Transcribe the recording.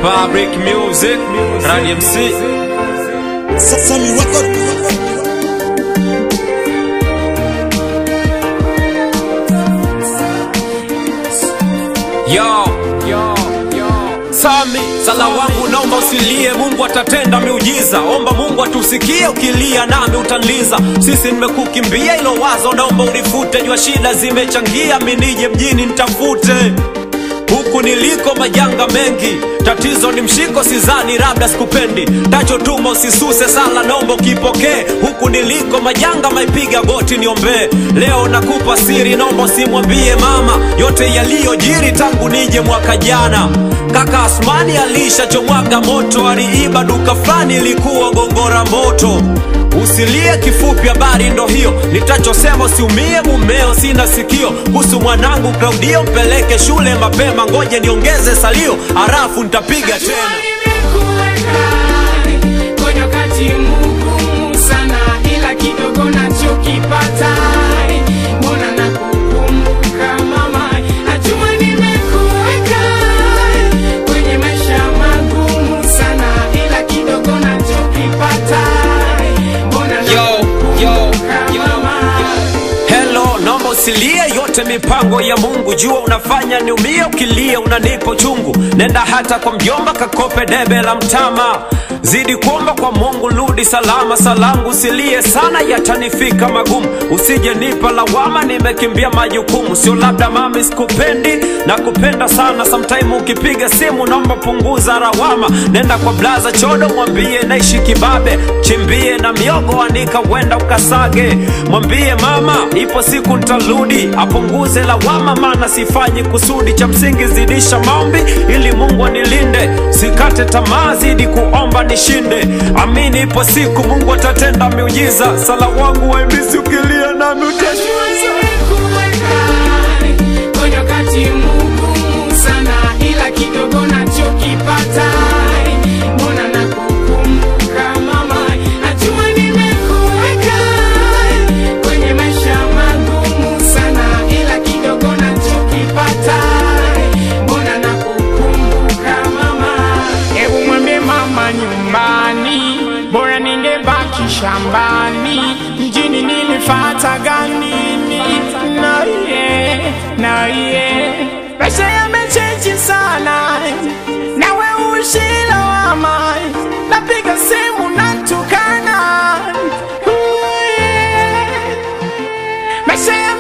Public Music, Rani MC, Sami Record. Yo, Sami, sala wangu naomba usilie, Mungu atatenda miujiza. Omba Mungu atusikie, ukilia nami utanliza. Sisi nimekukimbia ilo wazo, naomba ulifute. Jua shida zimechangia, minije mjini nitafute. Huku niliko majanga mengi, tatizo ni mshiko, sizani labda sikupendi. Tacho tuma usisuse, sala naomba ukipokee. Huku niliko majanga, maipiga goti niombe. Leo nakupa siri, naomba usimwambie mama yote yaliyojiri tangu nije mwaka jana. Kaka Asmani alishachomwaga moto, aliiba duka fulani ilikuwa gongora moto. Usilie, kifupi habari ndo hiyo, nitachosema usiumie mumeo, sina sikio. Kuhusu mwanangu Claudio, mpeleke shule mapema, ngoje niongeze salio, harafu nitapiga tena. Kwenye wakati mgumu sana, ila kidogo nachokipata, mbona nakukumbuka mama, najua nimekuweka kwenye maisha magumu sana, ila kidogo nachokipata. Hello, naomba usilie, yote mipango ya Mungu. Jua unafanya niumie, ukilia unanipa chungu. Nenda hata kwa mjomba, kakope debe la mtama. Zidi kuomba kwa Mungu, rudi salama. Salangu usilie sana, yatanifika magumu. Usije nipa lawama, nimekimbia majukumu. Sio labda mami sikupendi, na kupenda sana. Sometime ukipiga simu, naomba punguza rawama. Nenda kwa blaza chodo, mwambie naishi kibabe. Chimbie na miogo, anika wenda ukasage. Mwambie mama, ipo siku nitarudi, apunguze lawama, maana sifanyi kusudi. Cha msingi zidisha maombi, ili Mungu anilinde. Sikate tamaa, zidi kuomba nishinde. Amini ipo siku Mungu atatenda miujiza. Sala wangu waimisi, ukilia nami utashiza. Kwenye wakati mgumu sana, ila kidogo nachokipata, mbona nakukumbuka mama, najua nimekuweka kwenye maisha magumu sana, ila kidogo nachokipata, mbona nakukumbuka mama. Hebu mwambie mama nyumbani, bora ningebaki shambani. Mjini nilifata gani? Na maisha yamechange sana, nawe ushilawama, napiga simu natukana. Maisha